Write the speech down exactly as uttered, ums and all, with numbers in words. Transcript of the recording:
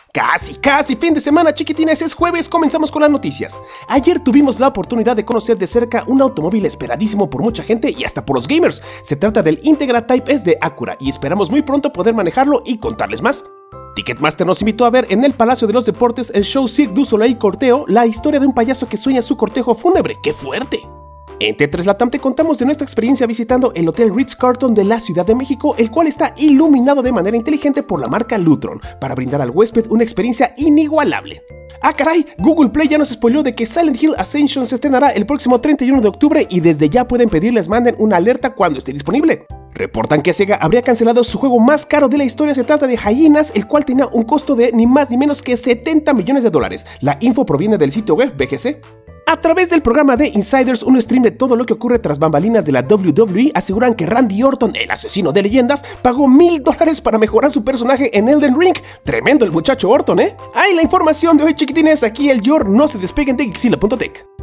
Casi, casi fin de semana, chiquitines, es jueves, comenzamos con las noticias. Ayer tuvimos la oportunidad de conocer de cerca un automóvil esperadísimo por mucha gente y hasta por los gamers. Se trata del Integra Type S de Acura y esperamos muy pronto poder manejarlo y contarles más. Ticketmaster nos invitó a ver en el Palacio de los Deportes el show Cirque du Soleil Corteo, la historia de un payaso que sueña su cortejo fúnebre. ¡Qué fuerte! En T tres Latam te contamos de nuestra experiencia visitando el Hotel Ritz-Carlton de la Ciudad de México, el cual está iluminado de manera inteligente por la marca Lutron, para brindar al huésped una experiencia inigualable. ¡Ah, caray! Google Play ya nos spoileó de que Silent Hill Ascension se estrenará el próximo treinta y uno de octubre y desde ya pueden pedirles manden una alerta cuando esté disponible. Reportan que Sega habría cancelado su juego más caro de la historia, se trata de Hyenas, el cual tenía un costo de ni más ni menos que setenta millones de dólares. La info proviene del sitio web B G C. A través del programa de Insiders, un stream de todo lo que ocurre tras bambalinas de la W W E, aseguran que Randy Orton, el asesino de leyendas, pagó mil dólares para mejorar su personaje en Elden Ring. Tremendo el muchacho Orton, ¿eh? Ahí la información de hoy, chiquitines, aquí el Yor, no se despeguen de Geekzilla punto tech.